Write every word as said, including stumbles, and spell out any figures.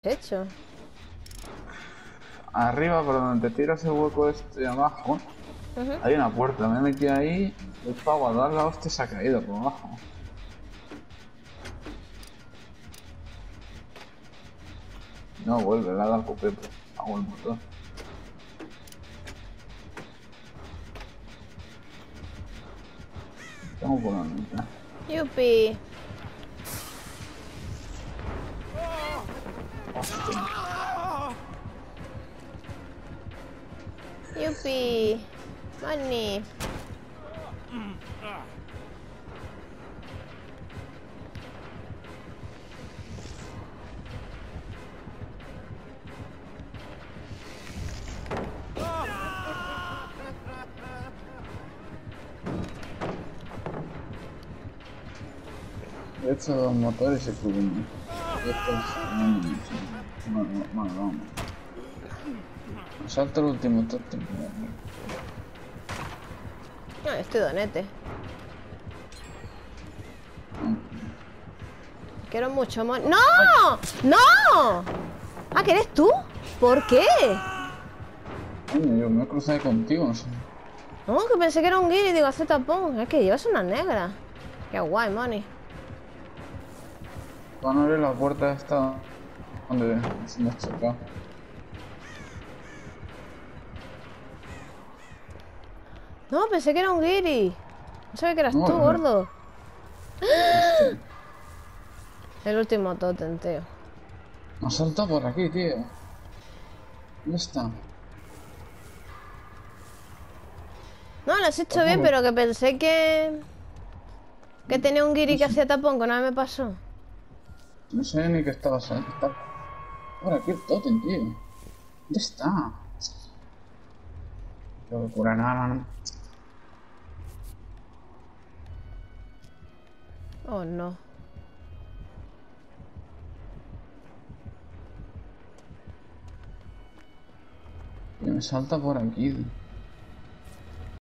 hecho? Arriba, por donde te tiras el hueco este abajo, Uh-huh. hay una puerta. Me he metido ahí, el pavo a dar la hostia se ha caído por abajo. No vuelve, le ha dado el copepo. Hago el motor. Tengo por la mitad. Yupi. Hostia. Yupi. Money. He hecho dos motores y subo uno. Y esto es... Bueno, bueno, vamos. Me salto el último tótem. No, estoy donete. Quiero mucho mon... ¡No! ¡No! Ah, ¿que eres tú? ¿Por qué? Coño, yo me crucé contigo, no sé. No, que pensé que era un guiri y digo, hace tapón. Es que llevas una negra. Qué guay, money. Van a abrir la puerta esta donde nos hemos chocado. No, pensé que era un guiri. No sabía que eras No, tú, no. gordo. Hostia. El último tótem, tío. Me ha saltado por aquí, tío. ¿Dónde está? No, lo has hecho bien, pero que pensé que... Que tenía un guiri que hacía tapón, que nada me pasó. No sé ni qué estabas ahí. Está por aquí el tótem, tío. ¿Dónde está? Tengo que curar nada, ¿no? Oh, no. Tío, me salta por aquí.